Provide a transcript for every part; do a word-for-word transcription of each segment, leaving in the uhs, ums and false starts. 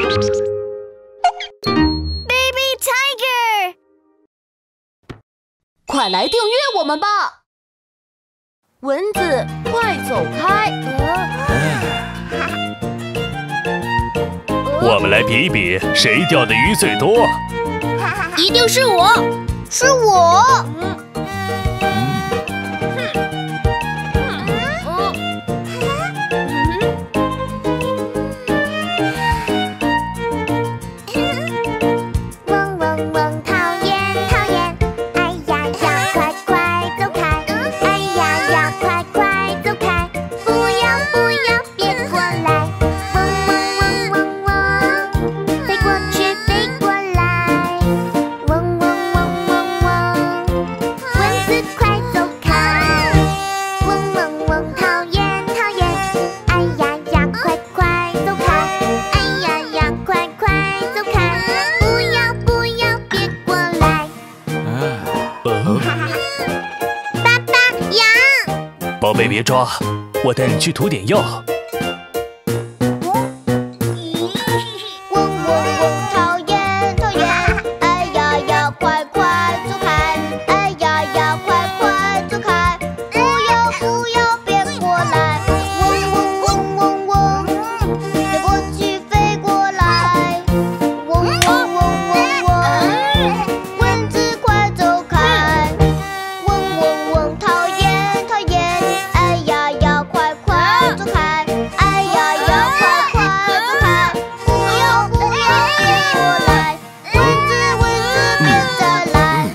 Baby Tiger， 快来订阅我们吧！蚊子，快走开！ 我们来比一比，谁钓的鱼最多。 一定是我，是我。 嗡嗡嗡，讨厌讨厌，哎呀呀，快快走开！哎呀呀，快快走开！不要不要，别过来！嗡嗡嗡嗡嗡，飞过去飞过来！嗡嗡嗡嗡嗡，蚊子快走开！嗡嗡嗡，讨厌讨厌，哎呀呀，快快走开！哎呀呀，快快走开！不要不要，别过来！爸爸，羊！ 宝贝别抓，我带你去涂点药。 嗡嗡嗡，讨厌讨厌，哎呀呀，快快走开！哎呀呀，快快走开！不要不要，别过来！嗡嗡嗡嗡嗡，飞过去飞过来！嗡嗡嗡嗡嗡，蚊子快走开！嗡嗡嗡，讨厌讨厌，哎呀呀，快快走开！哎呀呀，快快走开！不要不要，别过来！蚊子蚊子，别再来！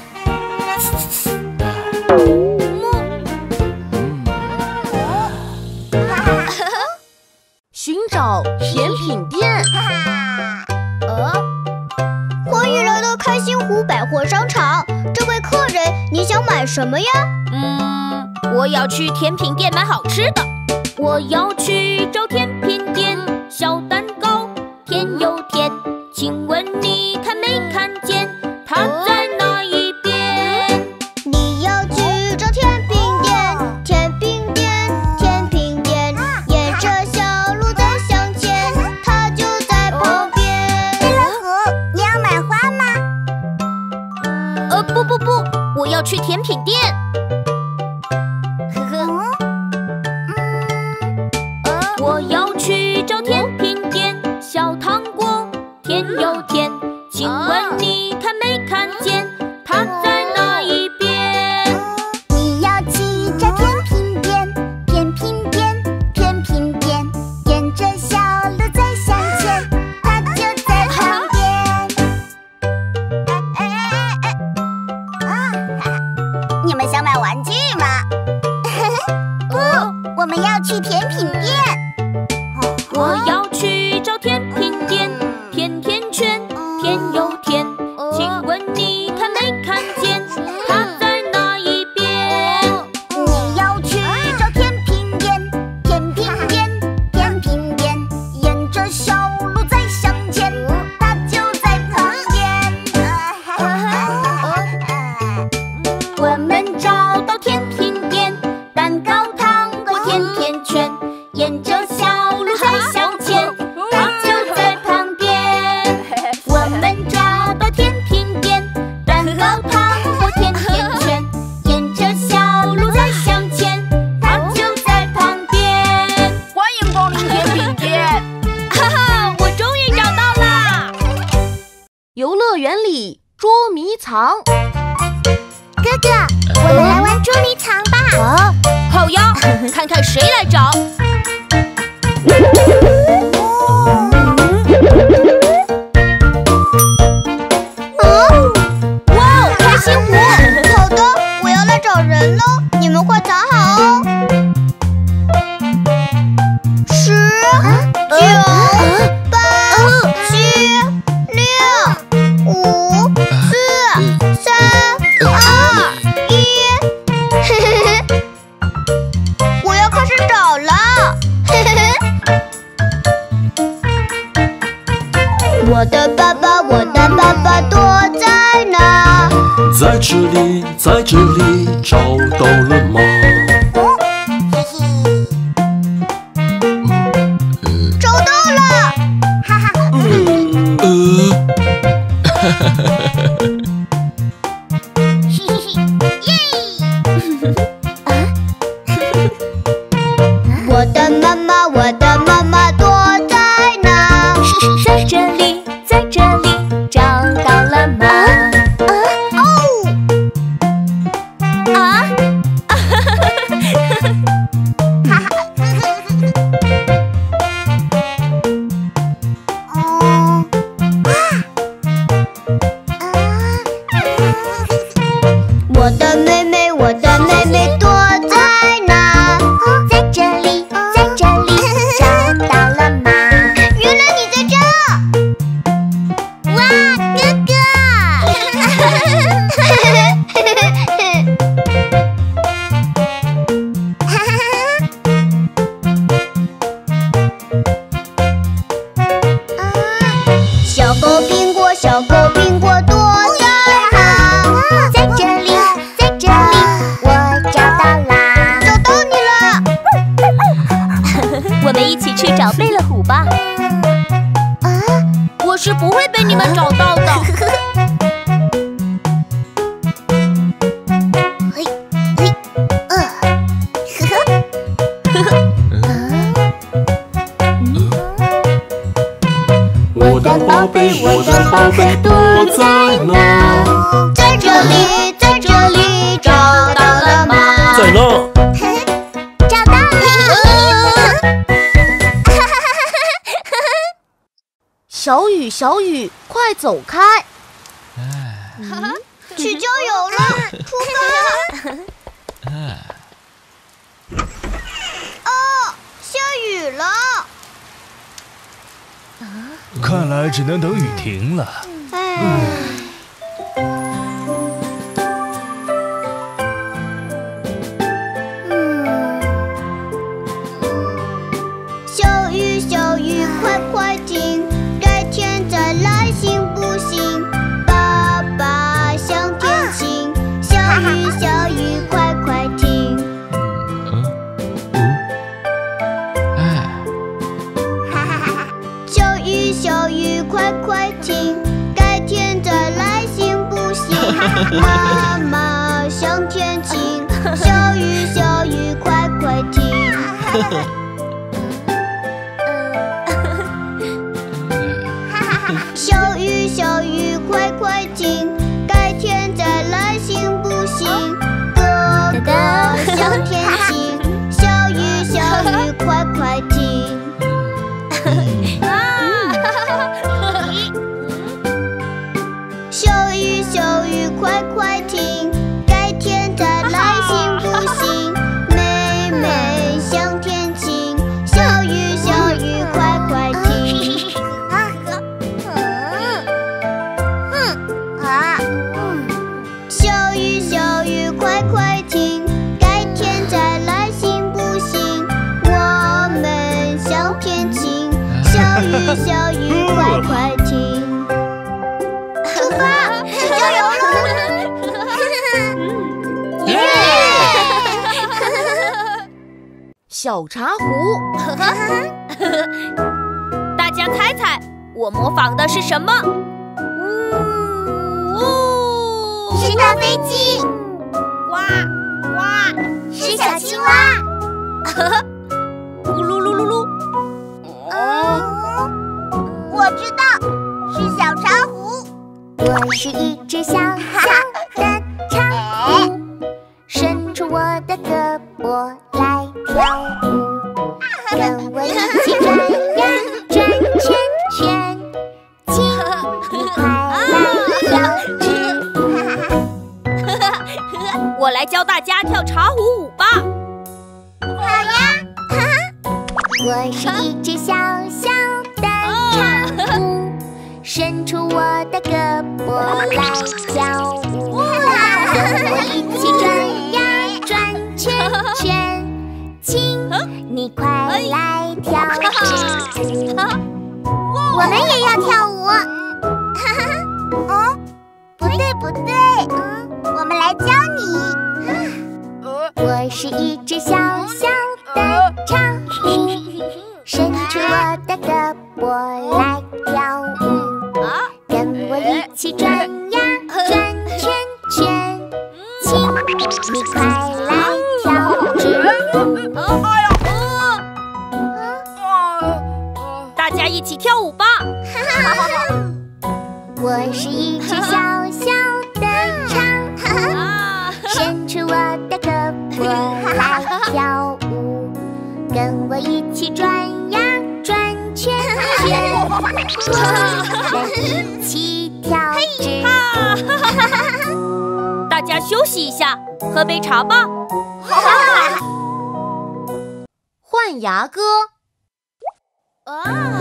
寻找甜品店。 呃，欢迎来到开心湖百货商场。这位客人，你想买什么呀？ 嗯，我要去甜品店买好吃的。我要去找甜品店，小蛋糕甜又甜。请问你看没看见？它在哪一边？ 你要去找甜品店，甜品店，甜品店，沿着小路再向前，它就在旁边。飞乐虎，你要买花吗？ 呃，不不不，我要去甜品店。呵呵。我要去找甜品店，小糖果甜又甜。请问你看没看见？它在哪一边？ 你要去找甜品店，甜品店，甜品店，沿着小路再向前，它就在旁边。你们想买玩具吗？不，我们要去甜品店。 我要去找甜品店，甜甜圈甜又甜。请问你看没看见？它在哪一边？ 你要去找甜品店，甜品店，甜品店，沿着小路再向前，它就在旁边。 我们找到甜品店，蛋糕、糖果、甜甜圈，沿着小路再向前，它就在旁边。我们找到甜品店，蛋糕、糖果、甜甜圈，沿着小路再向前，它就在旁边。 欢迎光临甜品店。 哈哈，我终于找到啦！ 游乐园里捉迷藏。 哥哥，我们来玩捉迷藏吧。 啊，好呀，看看谁来找。哇，开心湖！ 好的，我要来找人喽，你们快藏好哦。十、九、八、七、六、五、四、三、二、一。我要开始找了。我的爸爸，我的爸爸躲在哪？ 在这里，在这里，找到了吗？ 找到了！哈哈， 我的妈妈，我的妈妈躲在哪？ 在这里，在这里，找到了吗？啊！啊！ 我的妹妹，我的妹妹躲在哪？ 在这里，在这里，找到了吗？ 原来你在这！ 哇，哥哥！ 小狗苹果，小狗苹果躲在哪？ 在这里，在这里，我找到啦！ 找到你了！ 我们一起去找贝勒虎吧。我是不会被你们找到的。嘿，嘿，呃，呵呵。 我的宝贝，我的宝贝躲在哪？ 在这里，在这里，找到了吗？ 在那。 找到了！ 小雨，小雨，快走开！ 去郊游了，出发！哦，下雨了。 看来只能等雨停了。 小雨，小雨，快快停，改天再来行不行？爸爸想天晴，小雨，小雨，快快停。小雨，小雨，快快停，改天再来行不行？妈妈想天晴，小雨，小雨，快快停。小雨，小雨，快快停，改天再来行不行？哥哥想天晴，小雨，小雨，快快停。小雨，小雨，快快停，改天再来行不行？妹妹想天晴，小雨，小雨，快快停。小雨，小雨，快快停，改天再来行不行？我们想天晴，小雨，小雨，快快停。出发，去郊游了！耶！ 小茶壶， 大家猜猜，我模仿的是什么？呜， 是大飞机， 呱呱， 是小青蛙。 咕噜噜噜噜。 嗯，我知道，是小茶壶。 我是一只小小的茶壶，伸出我的胳膊来跳舞，跟我一起转呀转圈圈，请你快来跳支舞。我来教大家跳茶壶舞吧。 好呀！ 我是一只小小的茶壶，伸出我的胳膊来跳舞，跟我一起转呀转圈圈，请你快来跳支舞。 我们也要跳舞。哦，不对不对，嗯，我们来教你。 我是一只小小的茶壶，伸出我的胳膊来跳舞，跟我一起起转呀转圈圈，请你快来跳支舞。 哎呀！大家一起跳舞吧！ 我是一只小小的蝉，伸出我的胳膊来跳舞，跟我一起转呀转圈圈，我们一起跳支舞。 大家休息一下，喝杯茶吧。 换牙歌。 啊！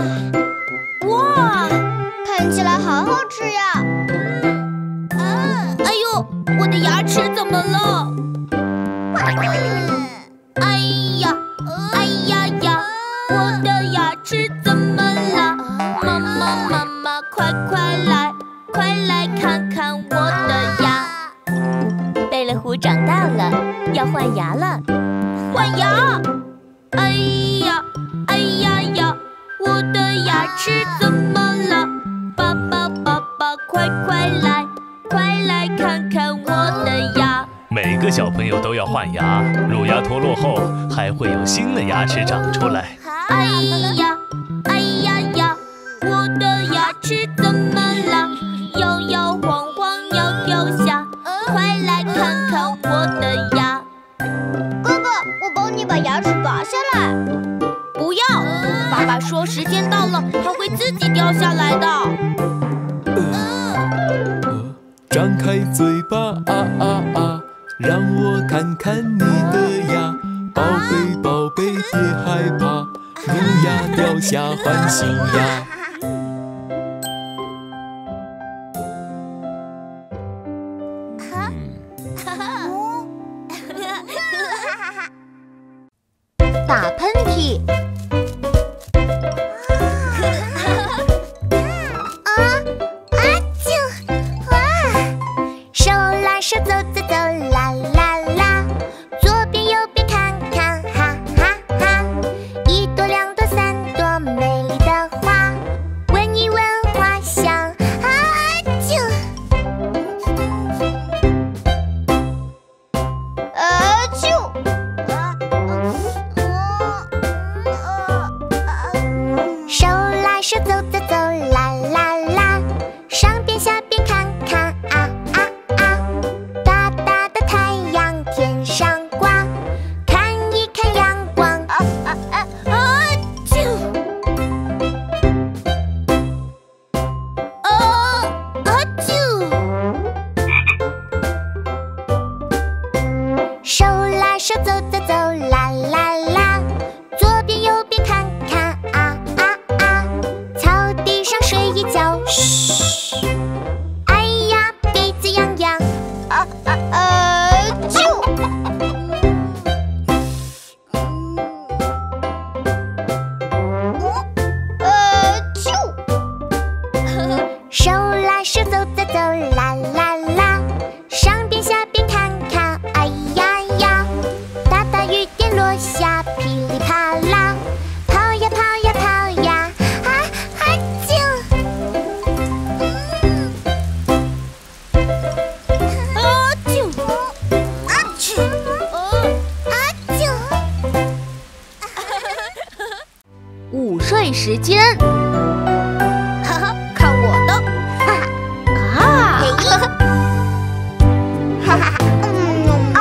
哇，看起来好好吃呀！ 啊！哎呦，我的牙齿怎么了？哎呀，哎呀呀，我的牙齿怎么了？妈妈妈妈，快快来，快来看看我的牙。贝勒虎长大了，要换牙了。换牙！哎呀，哎呀呀！我的牙齿怎么了？爸爸爸爸，快快来，快来看看我的牙。 每个小朋友都要换牙，乳牙脱落后还会有新的牙齿长出来。 哎呀，哎呀呀，我的牙齿怎么了？摇摇晃晃要掉下，快来看看我的牙。 哥哥，我帮你把牙齿拔下来。 不要！爸爸说时间到了，它会自己掉下来的。 呃，张开嘴巴啊啊啊，让我看看你的牙。宝贝宝贝别害怕，乳牙掉下换新牙。 打喷嚏。 手走走走，啦啦啦，左边右边看看，哈哈哈！一朵两朵三朵美丽的花，闻一闻花香，啊啾！啊啾！手拉手走走走，啦啦啦，上边下边看看，啊啊！大大的太阳天上挂，看一看阳光，啊啊啊啊啾！啊啊啾！手拉手走走走，啦啦啦，左边右边看看，啊啊啊！草地上睡一觉，嘘！哎呀，鼻子痒痒。啊啊啊！啾！呃啾！手拉手走走走，啦啦啦，上边下边看看，哎呀呀，大大雨点落下，噼里啪啦，跑呀跑呀跑呀，啊啊啾！ 午睡时间，哈哈，看我的，哈哈啊， 哈哈，嗯啊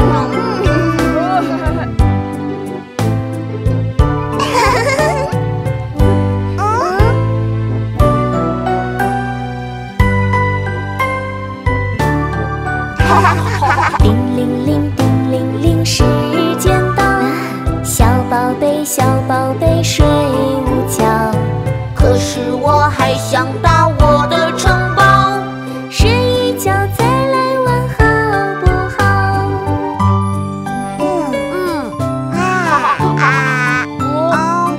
嗯，叮铃铃，叮铃铃，时间到，小宝贝，小宝贝，睡午觉。可是我还想搭我的城堡，睡一觉再来玩好不好？嗯嗯啊啊哦，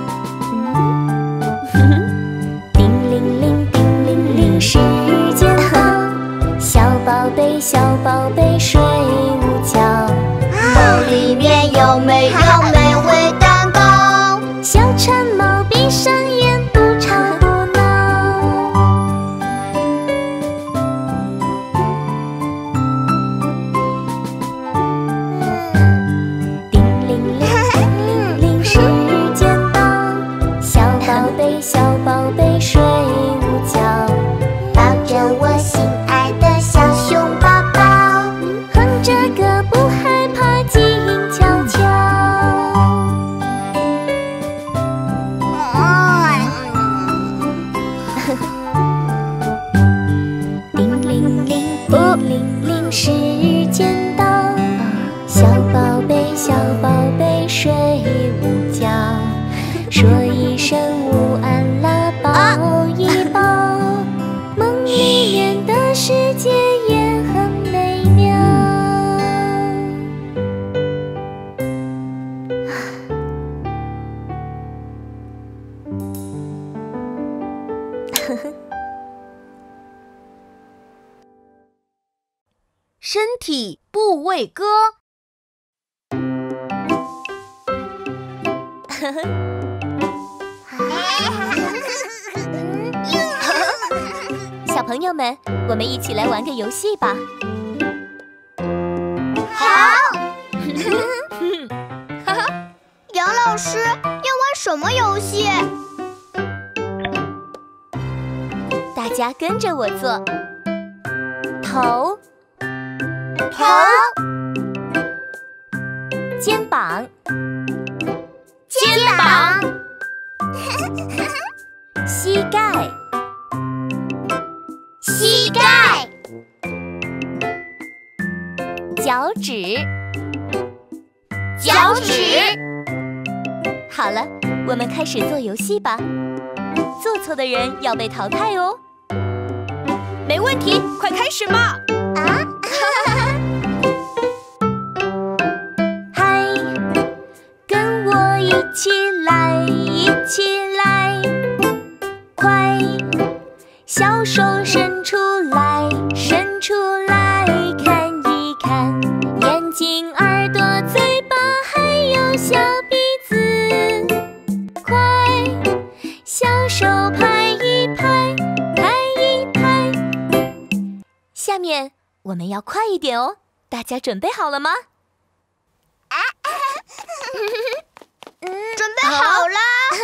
叮铃铃，叮铃铃，时间到，小宝贝，小宝贝，睡午觉。梦里面有没有美味蛋糕？小馋猫闭上眼，不吵不闹。 背睡午觉， 抱着我心爱的小熊宝宝， 哼着歌不害怕，静悄悄。叮铃铃，叮铃铃，时间到，小宝贝，小宝贝睡午觉，说一声午安啦，抱一抱，梦里面的世界也很美妙。 身体部位歌。 小朋友们，我们一起来玩个游戏吧。 好。杨老师要玩什么游戏？ 大家跟着我做。头， 头， 肩膀， 肩膀， 膝盖， 膝盖， 脚趾， 脚趾。 好了，我们开始做游戏吧。做错的人要被淘汰哦。 没问题，快开始吧！ 啊！ 嗨，跟我一起来，一起来，快，小手伸出来，伸出来，看一看，眼睛、耳朵、嘴巴，还有小鼻子，快，小手拍一拍，拍一拍。下面我们要快一点哦，大家准备好了吗？ 准备好了。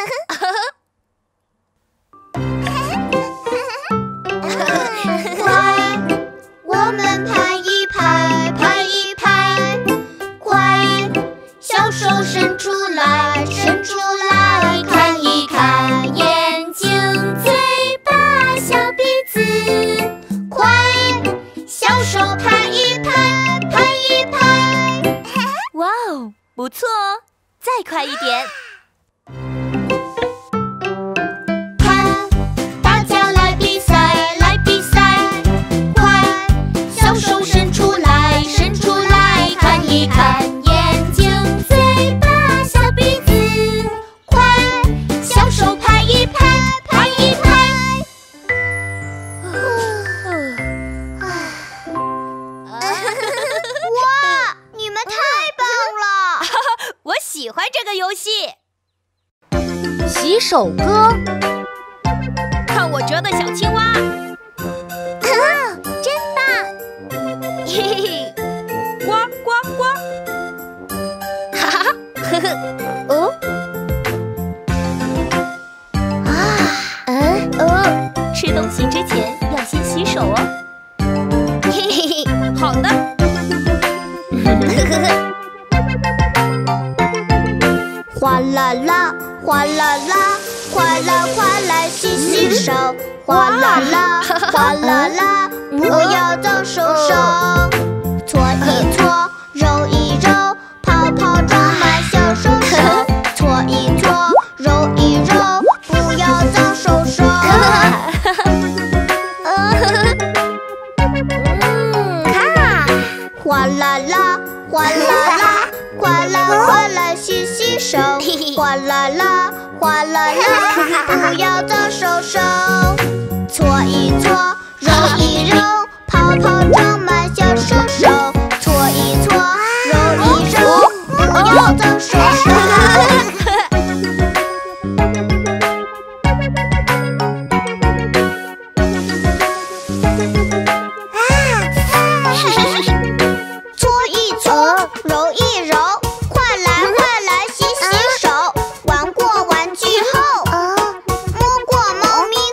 快，我们拍一拍，拍一拍，快，小手伸出来，伸出来，看一看，眼睛、嘴巴、小鼻子，快，小手拍一拍，拍一拍。 哇哦，不错哦，再快一点。 看，大家来比赛，来比赛，快，小手伸出来，伸出来，看一看，眼睛、嘴巴、小鼻子，快，小手拍一拍，拍一拍。哇，你们太棒了！ 我喜欢这个游戏。洗手歌，看我折的小青蛙， 真棒！ 嘿嘿嘿，呱呱呱，哈哈，呵呵， 哦，啊，嗯，哦，吃东西之前要先洗手哦。 嘿嘿嘿，好的。呵呵呵。 哗啦啦，哗啦啦，快来快来洗洗手，哗啦啦，哗啦啦，不要脏手手，搓一搓，揉一揉，泡泡装满小手手，搓一搓，揉一揉，不要脏手手。哗啦啦，哗啦啦，快来快来洗洗手，哗啦啦，哗啦啦，不要脏手手，搓一搓，揉一揉，泡泡装满小手手，搓一搓，揉一揉，不要脏手手。猫咪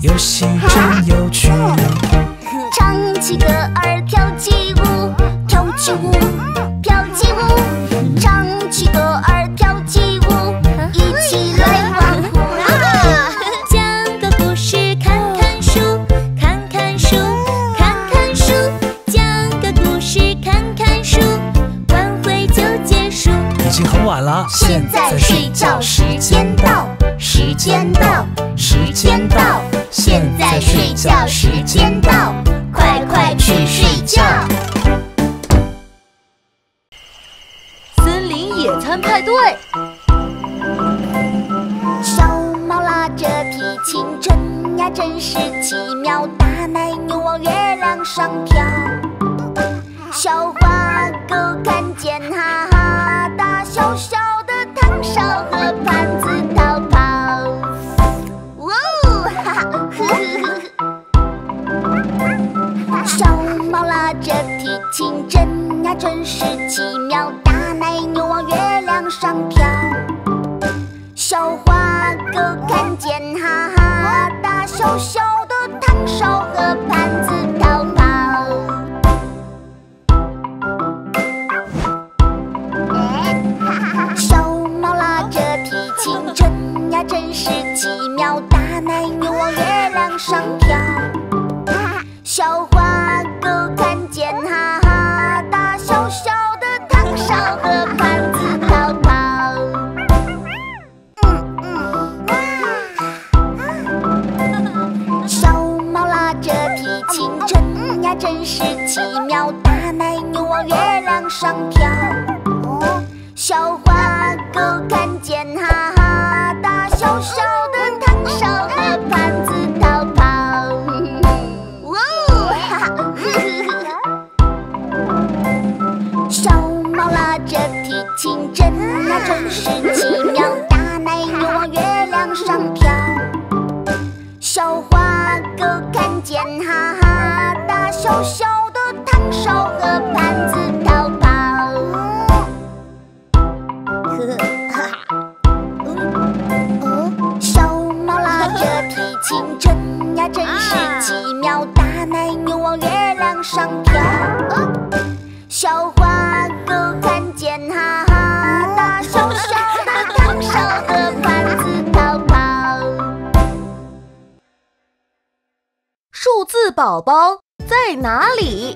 游戏真有趣。 唱起歌儿跳起舞，跳起舞，跳起舞，唱起歌儿跳起舞，一起来玩呼啦！ 讲个故事，看看书，看看书，看看书，讲个故事，看看书，晚会就结束。 已经很晚了， 现在睡觉时间到，时间到，时间到，现在睡觉时间到，快快去睡觉。 森林野餐派对。 小猫拉着提琴，真呀真是奇妙，大奶牛往月亮上跳。小花狗看见，哈哈，大小小的汤勺和盘子逃跑。哇哦，哈哈，呵呵呵。小猫拉着提琴，真呀真是奇妙，大奶牛往月亮上跳。小花狗看见，哈哈，大小小的汤勺和盘子逃跑。小猫拉着提琴，真呀真是奇妙，大奶牛往月亮上跳。小花狗看见，哈哈，大小小的汤勺和盘子逃跑。小猫拉着提琴，真呀真是奇妙，大奶牛往月亮上跳。小花狗看见，哈哈，大小小的汤勺和盘子逃跑。哇哦，哈哈，呵呵呵。小猫拉着提琴，真呀真是奇妙，大奶牛往月亮上跳。小花狗看见，哈哈，大小小的汤勺和盘子逃跑。小猫拉着提琴，真呀真是奇妙，大奶牛往月亮上跳。小花狗看见，哈哈，大小小的汤勺和盘子逃跑。 数字宝宝在哪里？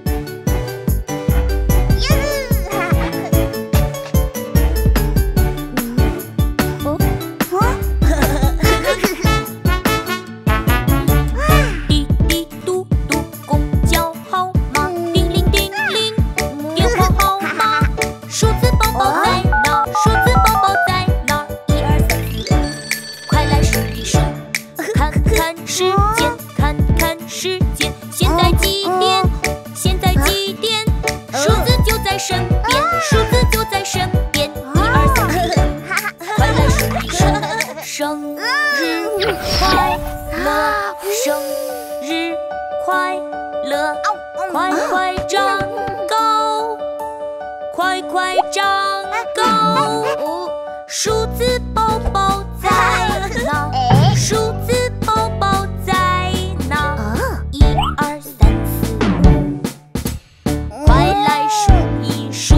滴滴嘟嘟，公交号码，叮铃叮铃，电话号码。数字宝宝在哪？数字宝宝在哪？一二三四五，快来数一数，看看时间，看看时间，现在几点？现在几点？数字就在身边，数字就在身边。一二三四五，快来数一数，生日快乐，生日快乐，快快长高，快快长高。数字宝宝在哪？数字宝宝在哪？一二三四五，快来数一数。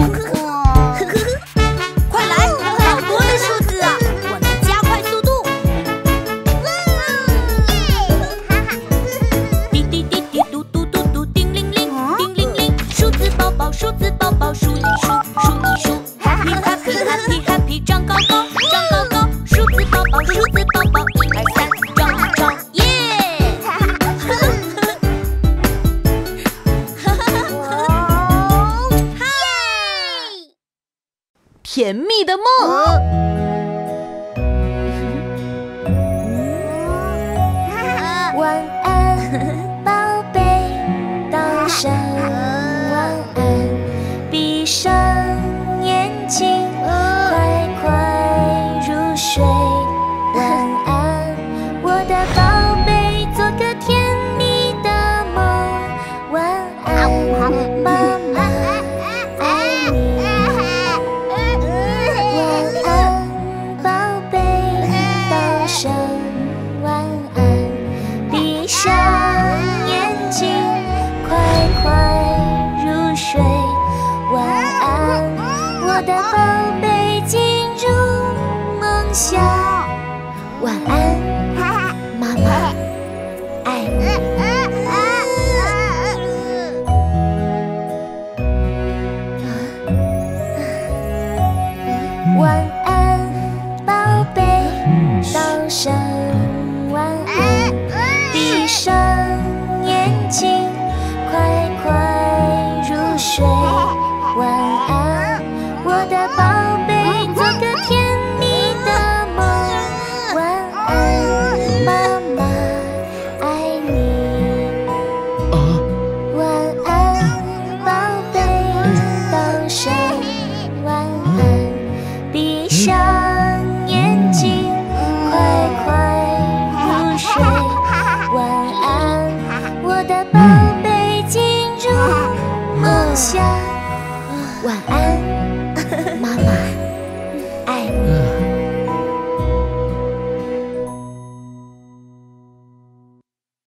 快来，好多的数字啊！我们加快速度。滴滴滴滴嘟嘟嘟嘟，叮铃铃，叮铃铃。数字宝宝，数字宝宝，数一数，数一数。Happy happy happy happy， 长高高，长高高。数字宝宝，数字宝宝，一二三，长长耶！ 甜蜜的梦。 晚安，宝贝，道声晚安，闭上眼睛，快快入睡。晚安，我的宝贝，做个甜蜜的梦。晚安，妈妈爱你。晚安，宝贝，道声晚安，闭妈爱你。晚安，宝贝，道声晚安，闭上眼睛，快快入睡。晚安，我的宝贝，做个甜蜜的梦。晚安，妈妈爱你。晚安，宝贝，道声晚安。闭上眼睛，快快入睡。晚安，我的宝贝，进入梦乡。晚安，妈妈爱你。